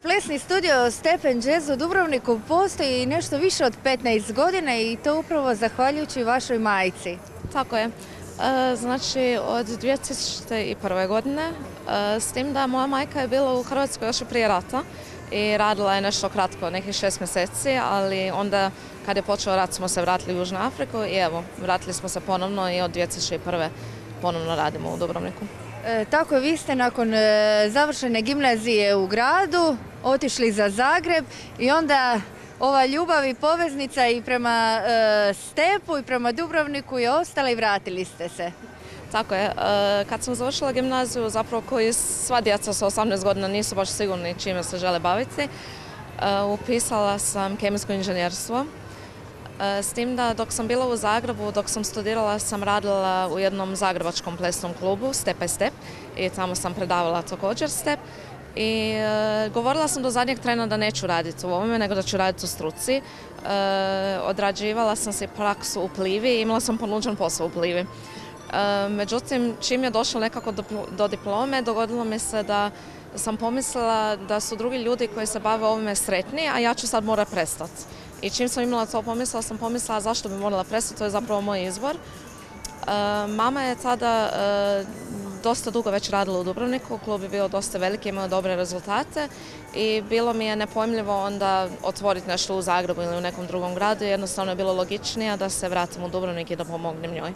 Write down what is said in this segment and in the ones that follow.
Plesni studio Stephen Jazz u Dubrovniku postoji nešto više od 15 godina i to upravo zahvaljujući vašoj majci. Tako je. Znači od 2001. godine, s tim da moja majka je bila u Hrvatskoj još i prije rata i radila je nešto kratko, nekih 6 mjeseci, ali onda kad je počeo rat smo se vratili u Južnu Afriku i evo, vratili smo se ponovno i od 2001. ponovno radimo u Dubrovniku. Tako vi ste nakon završene gimnazije u gradu otišli za Zagreb i onda ova ljubav i poveznica i prema Stepu i prema Dubrovniku je ostala i vratili ste se. Tako je. Kad sam završila gimnaziju, zapravo koji sva djeca sa 18 godina nisu baš sigurni čime se žele baviti, upisala sam kemijsko inženjerstvo. S tim da dok sam bila u Zagrebu, dok sam studirala, sam radila u jednom zagrebačkom plesnom klubu Step by Step i tamo sam predavala također step. I govorila sam do zadnjeg trena da neću raditi u ovome, nego da ću raditi u struci. Odrađivala sam se praksu u Plivi i imala sam ponuđen posao u Plivi. Međutim, čim je došlo nekako do diplome, dogodilo mi se da sam pomislila da su drugi ljudi koji se bave ovome sretni, a ja ću sad morati prestati. I čim sam imala to pomislila, sam pomislila zašto bi morala prestati, to je zapravo moj izbor. Mama je tada dosta dugo već radila u Dubrovniku, klub je bio dosta veliki, imao dobre rezultate i bilo mi je nepojmljivo onda otvoriti nešto u Zagrebu ili u nekom drugom gradu. Jednostavno je bilo logičnije da se vratim u Dubrovnik i da pomognem njoj.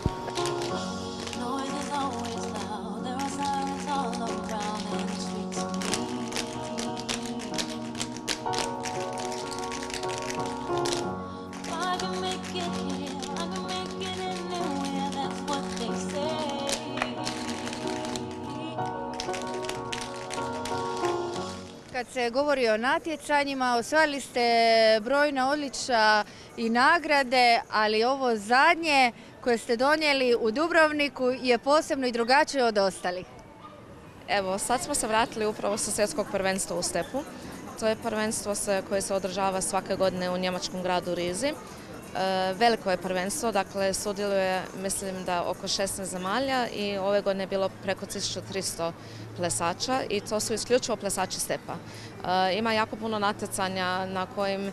Kad se govori o natjecanjima, osvojili ste brojna odličja i nagrade, ali ovo zadnje koje ste donijeli u Dubrovniku je posebno i drugačije od ostalih. Evo, sad smo se vratili upravo sa svjetskog prvenstva u stepu. To je prvenstvo koje se održava svake godine u njemačkom gradu Rizi. Veliko je prvenstvo, dakle sudjeluje mislim da oko 16 zemalja i ove godine je bilo preko 1300 plesača i to su isključivo plesači stepa. Ima jako puno natjecanja na kojim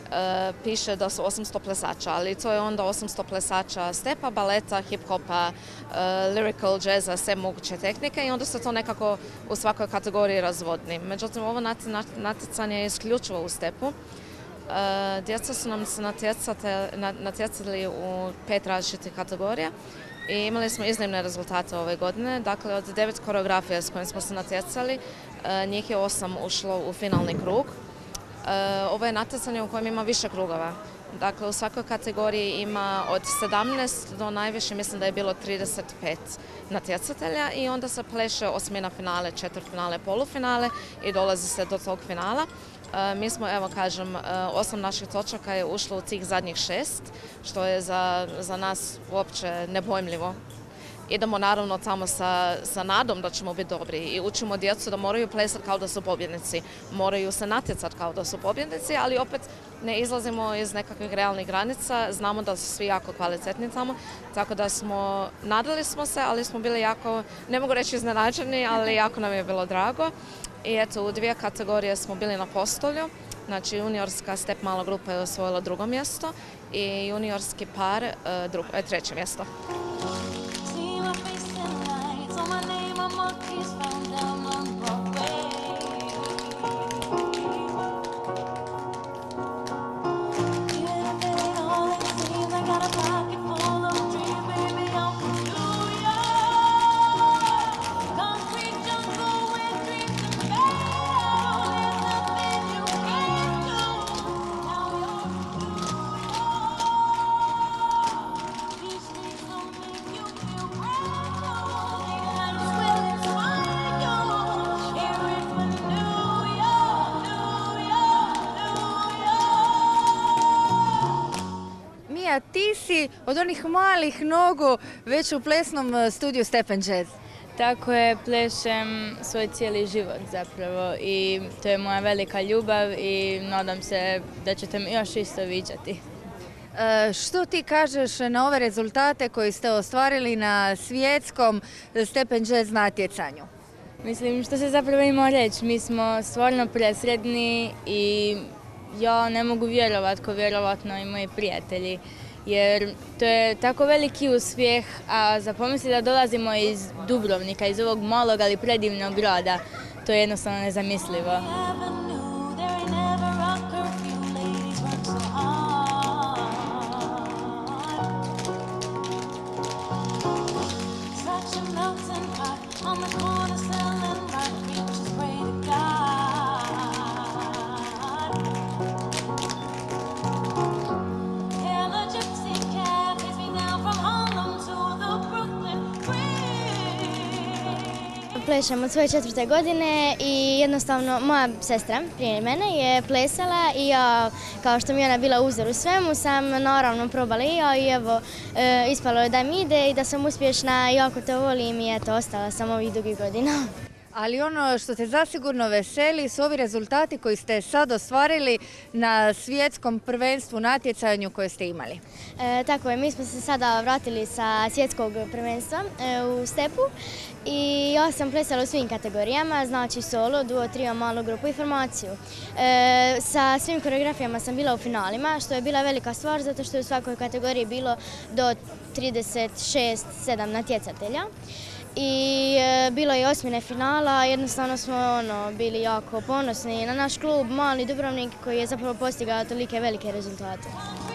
piše da su 800 plesača, ali to je onda 800 plesača stepa, baleta, hip-hopa, lyrical, jazza, sve moguće tehnike i onda se to nekako u svakoj kategoriji razvodni. Međutim, ovo natjecanje je isključivo u stepu. Djeca su nam se natjecali u 5 različitih kategorija i imali smo iznimne rezultate ove godine. Dakle, od 9 koreografija s kojim smo se natjecali, njih je 8 ušlo u finalni krug. Ovo je natjecanje u kojem ima više krugova. Dakle, u svakoj kategoriji ima od 17 do najviše, mislim da je bilo 35 natjecatelja i onda se pleše osmina finale, četvrtfinale, polufinale i dolazi se do tog finala. Mi smo, evo kažem, 8 naših točaka je ušlo u tih zadnjih 6, što je za nas uopće nepojmljivo. Idemo naravno tamo sa nadom da ćemo biti dobri i učimo djecu da moraju plesati kao da su pobjednici, moraju se natjecati kao da su pobjednici, ali opet ne izlazimo iz nekakvih realnih granica, znamo da su svi jako kvalitetni tamo, tako da nadali smo se, ali smo bili jako, ne mogu reći iznenađeni, ali jako nam je bilo drago. I eto, u 2 kategorije smo bili na postolju, znači juniorska step mala grupa je osvojila 2. mjesto i juniorski par 3. mjesto. Ti si od onih malih nogu već u plesnom studiju Stephen Jazz. Tako je, plešem svoj cijeli život zapravo i to je moja velika ljubav i nadam se da ćete mi još isto viđati. Što ti kažeš na ove rezultate koje ste ostvarili na svjetskom Stephen Jazz natjecanju? Mislim, što se zapravo ima reći, mi smo stvarno presretni i ja ne mogu vjerovati ko vjerovatno i moji prijatelji. Jer to je tako veliki uspjeh, a za pomisli da dolazimo iz Dubrovnika, iz ovog malog ali predivnog grada, to je jednostavno nezamislivo. Plešem od svoje 4. godine i jednostavno moja sestra prije mene je plesala i ja, kao što mi ona bila uzor u svemu, sam naravno probala i ja i evo ispalo je da mi ide i da sam uspješna i jako to volim i eto ostala sam ovih dugih godina. Ali ono što te zasigurno veseli su ovi rezultati koji ste sad ostvarili na svjetskom prvenstvu natjecanju koje ste imali. Tako je, mi smo se sada vratili sa svjetskog prvenstva u stepu i ja sam plesala u svim kategorijama, znači solo, duo, trio, malu grupu i formaciju. Sa svim koreografijama sam bila u finalima, što je bila velika stvar zato što je u svakoj kategoriji bilo do 36-7 natjecatelja. I bilo je 8. finala, jednostavno smo bili jako ponosni na naš klub, mali Dubrovnik koji je zapravo postigao tolike velike rezultate.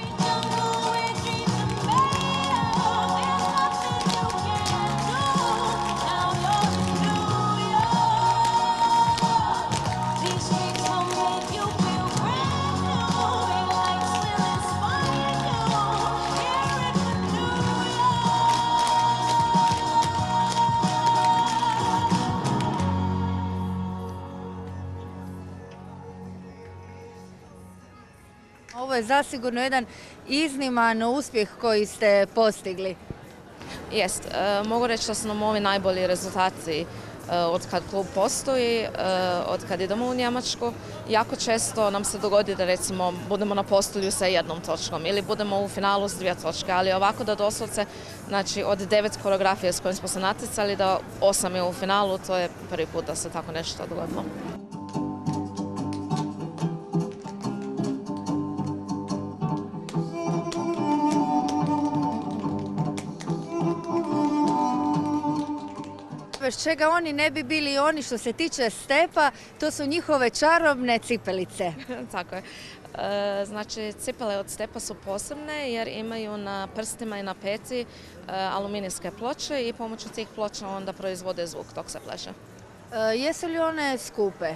Ovo je zasigurno jedan izniman uspjeh koji ste postigli. Jest, mogu reći da su nam ovi najbolji rezultati od kad klub postoji, od kad idemo u Njemačku. Jako često nam se dogodi da recimo budemo na postolju sa 1 točkom ili budemo u finalu s 2 točke, ali ovako da doslovce, znači od 9 koreografije s kojim smo se natjecali da 8 je u finalu, to je prvi put da se tako nešto dogodilo. Bez čega oni ne bi bili oni što se tiče stepa, to su njihove čarobne cipelice. Tako je. Znači, cipele od stepa su posebne jer imaju na prstima i na peti aluminijske ploče i pomoću tih ploča onda proizvode zvuk dok se pleše. Jesu li one skupe?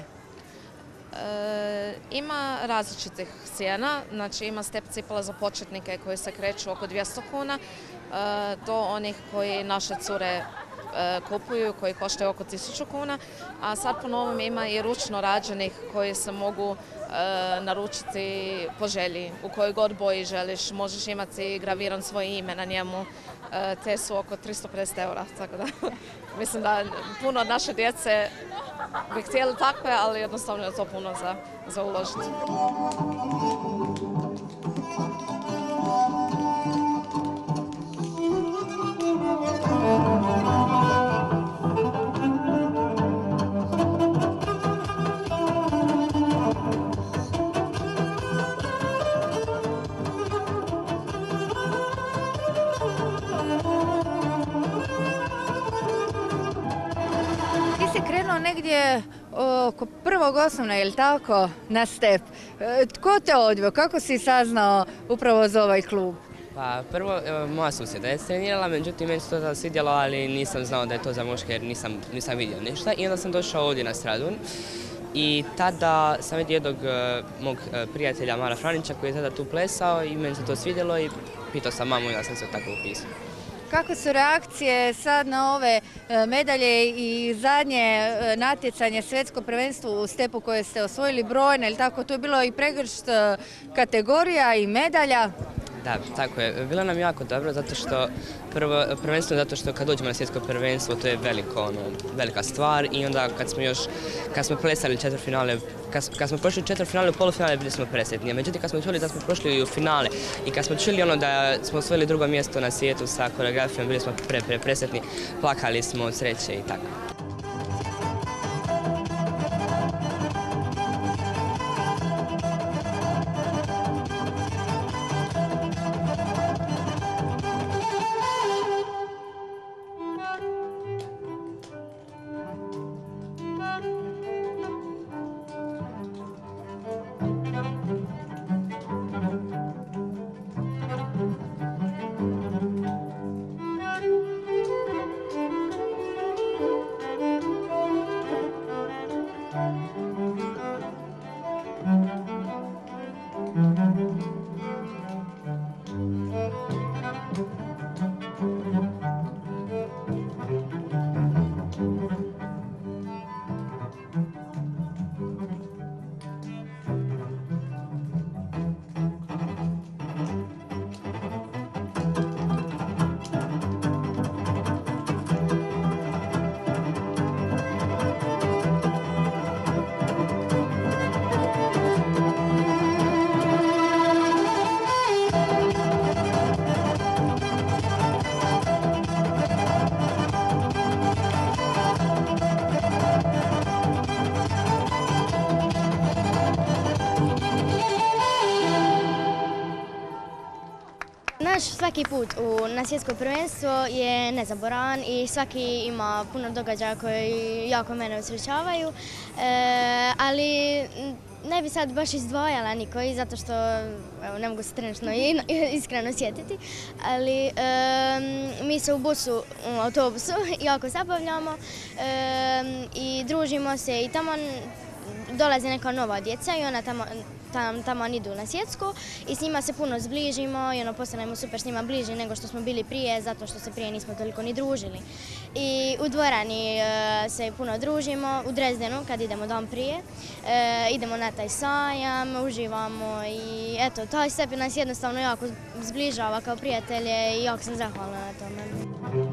Ima različitih cijena, znači ima step cipela za početnike koji se kreću oko 200 kuna do onih koji naše cure kupuju, koji koštaju oko 1000 kuna, a sad po novom ima i ručno rađenih koji se mogu naručiti po želji. U kojoj god boji želiš, možeš imati graviran svoje ime na njemu, te su oko 350 eura, tako da mislim da puno od naše djece bi htjeli takve, ali jednostavno je to puno za uložiti. Krenuo negdje oko 1. osnovne, je li tako, na step. Tko te odveo? Kako si saznao upravo za ovaj klub? Pa prvo, moja susjeda je trenirala, međutim meni se to svidjelo, ali nisam znao da je to za muške jer nisam vidio ništa. I onda sam došao ovdje na Stradun i tada sam vidio jednog mog prijatelja Mara Franića koji je tada tu plesao i meni se to svidjelo i pitao sam mamu i onda sam se tako upisao. Kako su reakcije sad na ove medalje i zadnje natjecanje svjetsko prvenstvo u stepu koje ste osvojili brojne, ili tako, tu je bilo i pregršt kategorija i medalja? Da, tako je. Bilo nam jako dobro zato što prvenstveno zato što kad dođemo na svjetsko prvenstvo to je velika stvar i onda kad smo plesali četvrtfinale, kad smo prošli četvrtfinale u polufinale bili smo presretni. Međutim kad smo čuli da smo prošli i u finale i kad smo čuli da smo osvojili 2. mjesto na svijetu sa koreografijom, bili smo presretni, plakali smo od sreće i tako. Naš svaki put na svjetsko prvenstvo je nezaboravan i svaki ima puno događaja koji jako mene osjećavaju, ali ne bi sad baš izdvojala nikoji zato što ne mogu se trenutno iskreno sjetiti, ali mi se u busu, u autobusu jako zabavljamo i družimo se i tamo dolaze neka nova djeca i ona tamo idu na svjetsko i s njima se puno zbližimo i postanemo super s njima bliži nego što smo bili prije, zato što se prije nismo toliko ni družili. I u dvorani se puno družimo, u Dresdenu kad idemo dan prije, idemo na taj sajam, uživamo i eto, taj sebi nas jednostavno jako zbližava kao prijatelje i jako sam zahvalna na tome.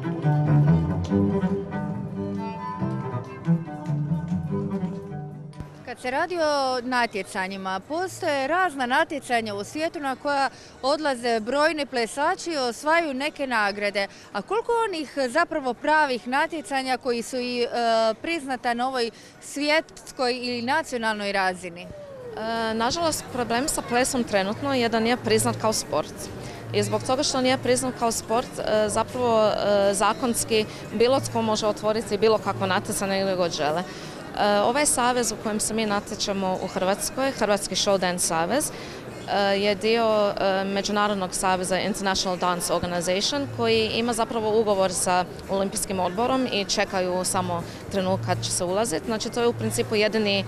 Kad se radi o natjecanjima, postoje razna natjecanja u svijetu na koja odlaze brojni plesači i osvajaju neke nagrade. A koliko onih zapravo pravih natjecanja koji su i priznata na ovoj svjetskoj ili nacionalnoj razini? Nažalost, problem sa plesom trenutno je da nije priznat kao sport. I zbog toga što nije priznat kao sport, zapravo zakonski bilo tko može otvoriti bilo kakvo natjecanje ili god žele. Ovaj savez u kojem se mi natječemo u Hrvatskoj, Hrvatski show dance savez, je dio Međunarodnog saveza International Dance Organization koji ima zapravo ugovor sa Olimpijskim odborom i čekaju samo trenutak kad će se ulaziti. Znači to je u principu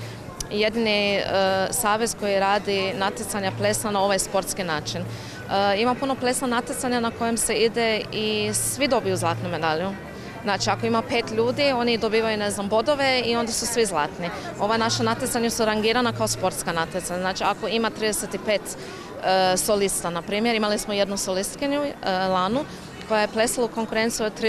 jedini savez koji radi natjecanja plesa na ovaj sportski način. Ima puno plesna natjecanja na kojem se ide i svi dobiju zlatnu medalju. Znači, ako ima 5 ljudi, oni dobivaju, bodove i onda su svi zlatni. Ova naša natjecanja su rangirana kao sportska natjecanja. Znači, ako ima 35 solista, na primjer, imali smo jednu solistkinju, Lanu, koja je plesala u konkurenciju od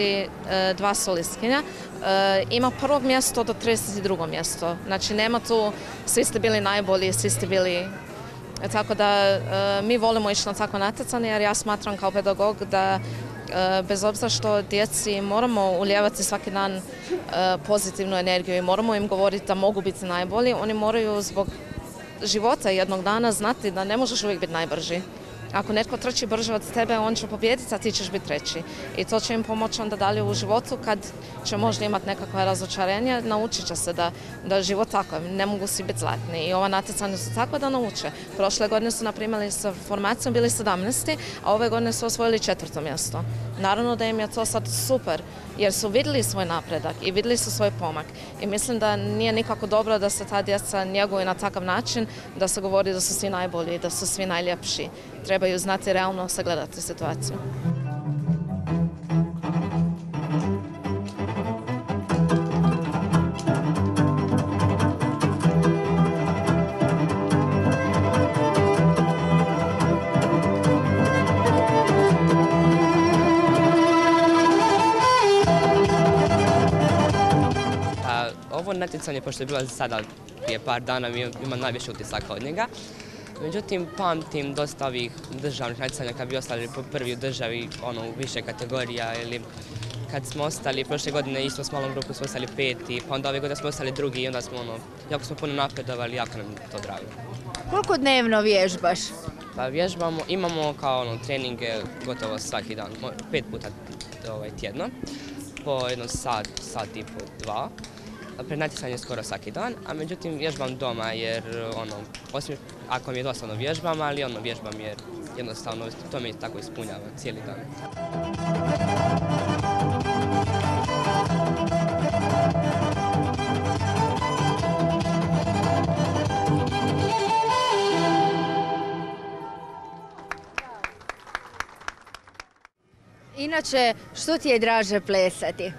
32 solistkinja. Ima prvo mjesto do 32. mjesto. Znači, nema tu, svi ste bili najbolji, svi ste bili... Tako da mi volimo ići na takvo natjecanje jer ja smatram kao pedagog da bez obzira što djeci moramo ulijevati svaki dan pozitivnu energiju i moramo im govoriti da mogu biti najbolji, oni moraju zbog života jednog dana znati da ne možeš uvijek biti najbrži. Ako netko trči brže od tebe, on će pobijediti, a ti ćeš biti treći. I to će im pomoći onda dalje u životu kad će možda imati nekakva razočarenja, naučit će se da život tako, ne mogu svi biti zlatni. I ova natjecanja su takva da nauče. Prošle godine su, naprimjer, sa formacijom bili 17. a ove godine su osvojili 4. mjesto. Naravno da im je to sad super, jer su vidjeli svoj napredak i vidjeli su svoj pomak. I mislim da nije nikako dobro da se ta djeca njeguju na takav način, da se govori da su svi najbolji, da su svi najljepši. Trebaju znati realno sagledati situaciju. Ovo natjecanje, pošto je bilo sada prije par dana, imam najviše utisaka od njega. Međutim, pamtim dosta ovih državnih natjecanja kad bi ostali prvi u državi u više kategorija ili kad smo ostali, prošle godine isto s malom grupom smo ostali 5. pa onda ove godine smo ostali 2. i onda smo jako smo puno napredovali, jako nam to drago. Koliko dnevno vježbaš? Pa vježbamo, imamo kao treninge gotovo svaki dan, 5 puta tjedno, po jedno sat i po 2. Pred natjecanje skoro svaki dan, a međutim vježbam doma jer osim ako mi je dosadno vježbam, ali vježbam jer jednostavno to me tako ispunjava cijeli dan. Inače, što ti je draže plesati?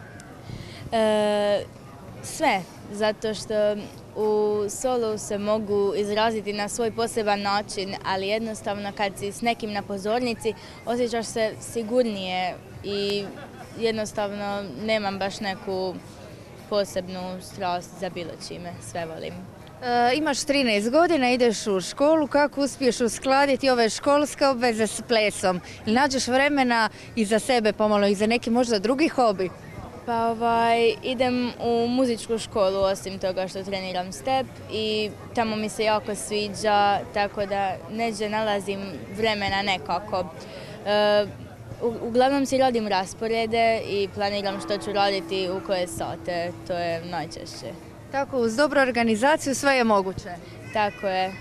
Sve, zato što u solu se mogu izraziti na svoj poseban način, ali jednostavno kad si s nekim na pozornici osjećaš se sigurnije i jednostavno nemam baš neku posebnu strast za bilo čime, sve volim. Imaš 13 godina, ideš u školu, kako uspiješ uskladiti ove školske obveze s plesom? Ili nađeš vremena i za sebe pomalo i za neki možda drugi hobi? Pa idem u muzičku školu osim toga što treniram step i tamo mi se jako sviđa, tako da neđe nalazim vremena nekako. Uglavnom si radim rasporede i planiram što ću raditi u koje sate, to je najčešće. Tako, uz dobru organizaciju sve je moguće. Tako je.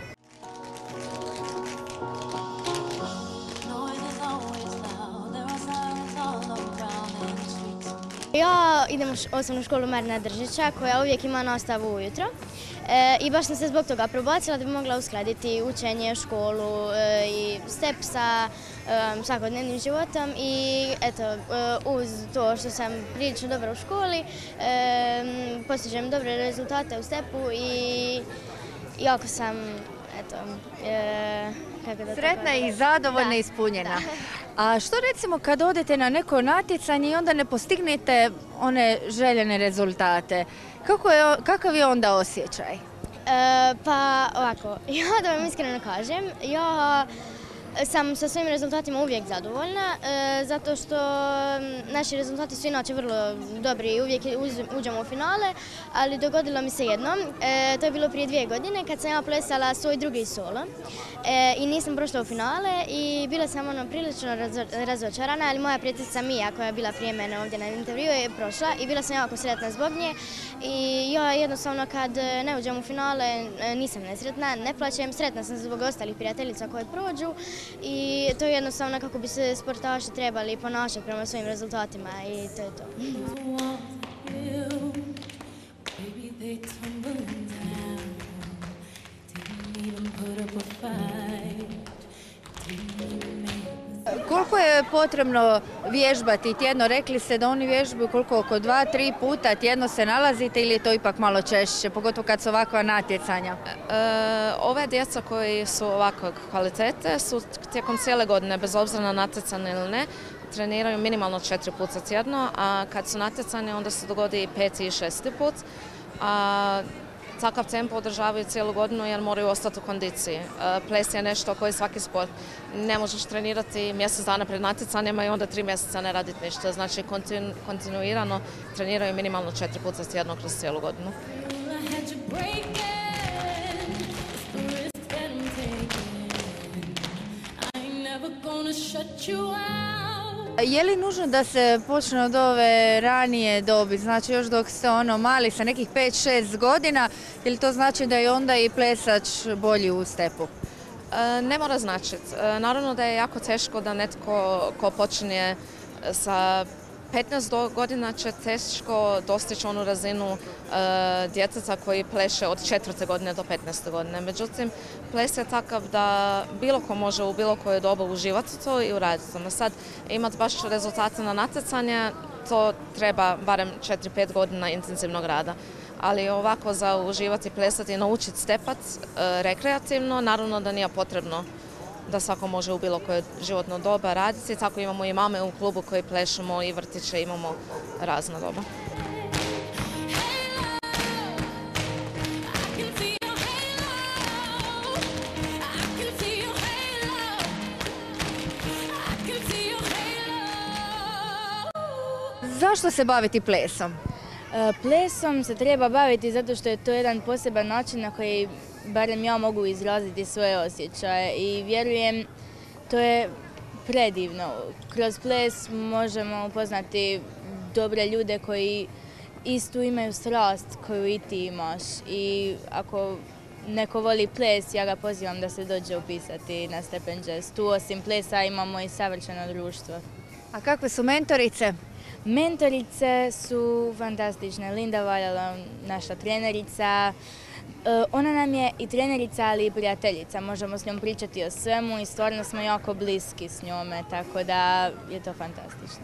Ja idem u osnovnu školu Marina Držića koja uvijek ima nastavu ujutro i baš sam se zbog toga probacila da bi mogla uskladiti učenje, školu i step sa svakodnevnim životom i eto, uz to što sam prilično dobra u školi, postižem dobre rezultate u stepu i jako sam, eto, sretna i zadovoljna i ispunjena. A što recimo kad odete na neko natjecanje i onda ne postignete one željene rezultate? Kakav je onda osjećaj? Pa ovako, ja da vam iskreno kažem, ja sam sa svojim rezultatima uvijek zadovoljna, zato što naši rezultati su inače vrlo dobri i uvijek uđemo u finale, ali dogodilo mi se jednom, to je bilo prije 2 godine kad sam ja plesala svoj drugi solo i nisam prošla u finale i bila sam prilično razočarana, ali moja prijateljica Mija koja je bila prije mene ovdje na intervju je prošla i bila sam jako sretna zbog nje i ja jednostavno kad ne uđem u finale nisam nesretna, ne plaćem, sretna sam zbog ostalih prijateljica koje prođu. I to je jednostavno kako bi se sportaši trebali ponašati prema svojim rezultatima i to je to. Koliko je potrebno vježbati tjedno? Rekli ste da oni vježbaju koliko, oko 2-3 puta tjedno se nalazite ili je to ipak malo češće, pogotovo kad su ovakva natjecanja? Ove djeca koji su ovakve kvalitete su tijekom cijele godine, bez obzira na natjecanje ili ne, treniraju minimalno 4 puta tjedno, a kad su natjecanje onda se dogodi i 5. i 6. put. Takav tempo održavaju cijelu godinu jer moraju ostati u kondiciji. Ples je nešto koji svaki sport. Ne možeš trenirati mjesec dana pred natjecanjima i onda 3 mjeseca ne raditi ništa. Znači kontinuirano treniraju minimalno 4 puta tjedno kroz cijelu godinu. Je li nužno da se počne od ove ranije dobi, znači još dok ste mali sa nekih 5-6 godina, ili to znači da je onda i plesač bolji u stepu? Ne mora značiti. Naravno da je jako teško da netko ko počinje sa 15 godina će teško dostići onu razinu djeteta koji pleše od 4. godine do 15. godine. Međutim, ples je takav da bilo ko može u bilo koje dobu uživati to i uraditi. Sad imati baš rezultate na natjecanje, to treba barem 4-5 godina intenzivnog rada. Ali ovako za uživati, plesati i naučiti stepat rekreativno, naravno da nije potrebno da svako može u bilo koje životno doba raditi. Tako imamo i mame u klubu koji plešemo i vrtiće, imamo razna doba. Zašto se baviti plesom? Plesom se treba baviti zato što je to jedan poseban način na koji barem ja mogu izraziti svoje osjećaje i vjerujem to je predivno. Kroz ples možemo upoznati dobre ljude koji istu imaju strast koju i ti imaš i ako neko voli ples, ja ga pozivam da se dođe upisati na Step & Jazz. Tu osim plesa imamo i savršeno društvo. A kakve su mentorice? Mentorice su fantastične. Linda Valjala, naša trenerica, Ona nam je i trenerica, ali i prijateljica. Možemo s njom pričati o svemu i stvarno smo jako bliski s njome, tako da je to fantastično.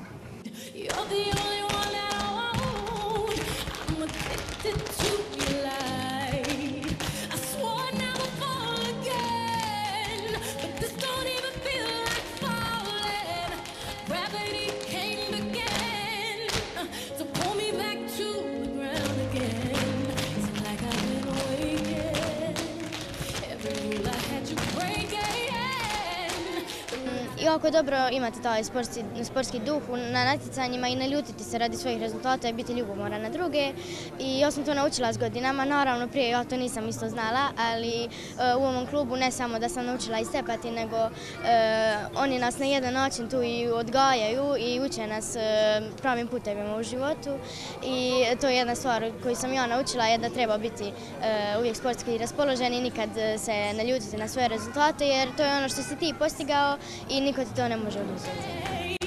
Jako je dobro imati taj sportski duh na natjecanjima i ne ljutiti se radi svojih rezultata i biti ljubomoran na druge. I ja sam to naučila s godinama, naravno prije ja to nisam isto znala, ali u ovom klubu ne samo da sam naučila i stepati, nego oni nas na jedan način tu i odgajaju i uče nas pravim putevima u životu. I to je jedna stvar koju sam ja naučila, je da treba biti uvijek sportski raspoložen i nikad se ne ljutiti na svoje rezultate, jer to je ono što si ti postigao i niko ti to ne može oduzeti.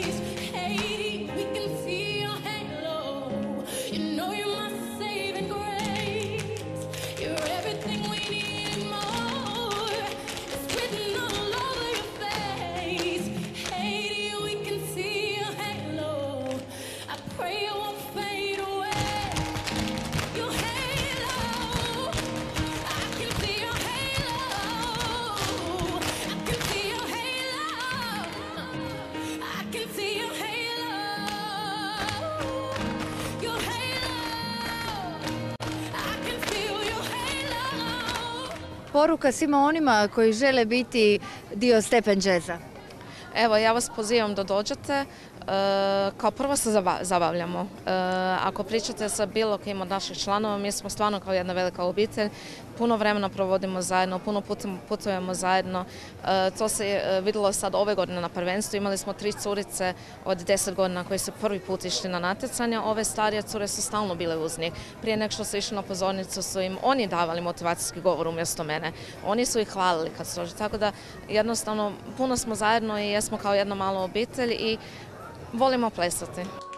Poruka svima onima koji žele biti dio Step'n Jazza. Evo, ja vas pozivam da dođete. Kao prvo se zabavljamo. Ako pričate sa bilo kim od naših članova, mi smo stvarno kao jedna velika obitelj. Puno vremena provodimo zajedno, puno putujemo zajedno. To se vidjelo sad ove godine na prvenstvu. Imali smo 3 curice od 10 godina koji su prvi put išli na natjecanja. Ove starije cure su stalno bile uz njih. Prije nego što su išli na pozornicu su im oni davali motivacijski govor umjesto mene. Oni su ih hvalili kad su došli. Tako da jednostavno puno smo zajedno i jesmo kao jedna mala obitelj i volimo plesati.